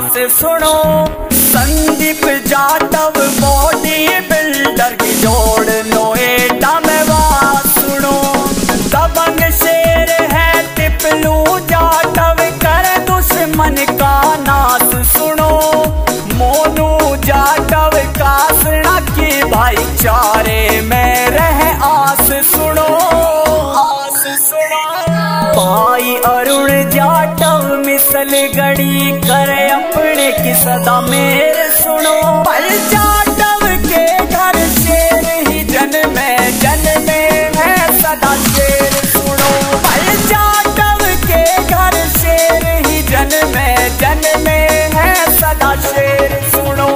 सुनो, Sandeep Jatav body builder की जोड़ नोएडा में बात सुनो। दबंग शेर है टिपलू जाटव कर दुश्मन का नाश सुनो। मोनू जाटव कासना की भाईचारे में रह आस सुनो, आस सुनो। भाई अरुण जाटव मिसल गड़ी करे अपने की सदा मेरे सुनो। पर जाटव के घर शेर ही जन्मे है सदा शेर सुनो। पर जाटव के घर शेर ही जन्मे है सदा शेर सुनो।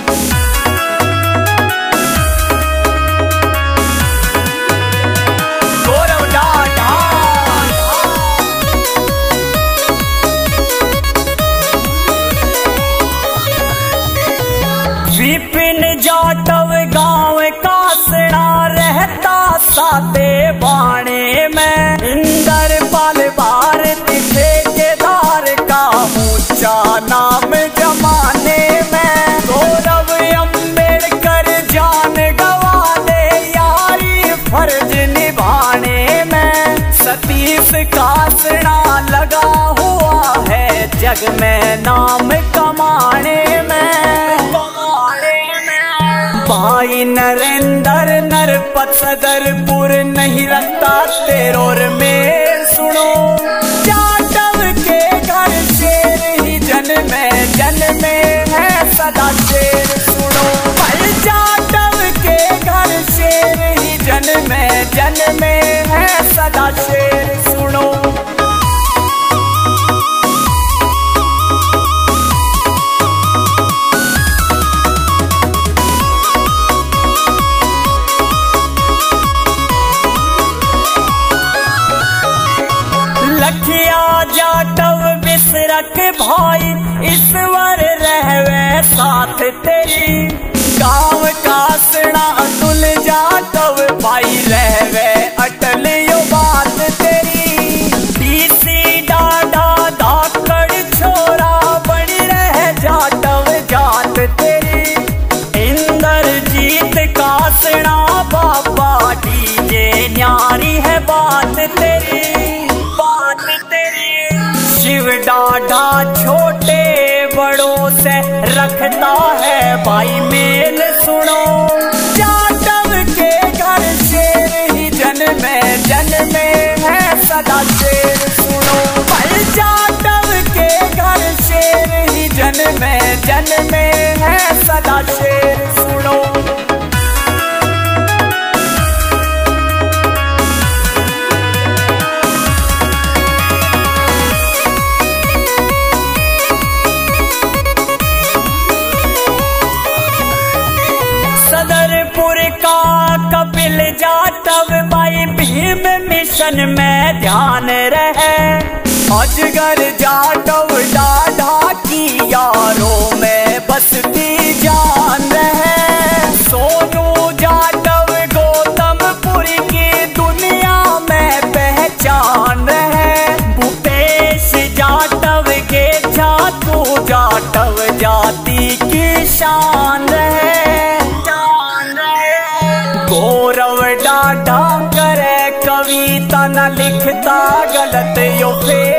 विपिन जाटव गांव कासना रहता साते बाणे में। इंद्रपाल भारती ठेकेदार का ऊंचा नाम जमाने में। गौरव अम्बेडकर जान गवा दे यारी फर्ज निभाने में। सतीश कासना लगा हुआ है जग में नाम कमाने में। भाई नरेंद्र नरपत सदरपुर नहीं रखता तेरोर में सुनो। जाटव के घर शेर ही जन्मे है सदा शेर सुनो। भाई जाटव के घर शेर ही जन्मे है सदा शेर सुनो। लखिया जाटव बिसरक भाई ईश्वर रहवे साथ तेरी। गाँव कासना अतुल जाटव भाई रहवे अटल यो बात तेरी। डीसी डाडा धाकड़ छोरा बड़ी रह जाटव जात तेरी। इंद्रजीत कासना बाबा डीजे न्यारी है बात तेरी, बात तेरी। शिव डाढ़ा छोटे बड़ों से रखता है भाई मेल सुनो। जाटव के घर शेर ही जन्मे है सदा शेर सुनो। भाई जाटव के घर शेर ही जन्मे है सदा शेर सुनो। सदरपुर का कपिल जाटव भाई भीम मिशन में ध्यान रहे। अजगर जाटव डाढ़ा की यारों में बसती जान रहे। सोनू जाटव गौतमपुर की दुनिया में पहचान रहे। भूपेश जाटव के जातू जाटव जाति की शान रहे। गौरव डाढ़ा करे कविता न लिखता गलत यो फेर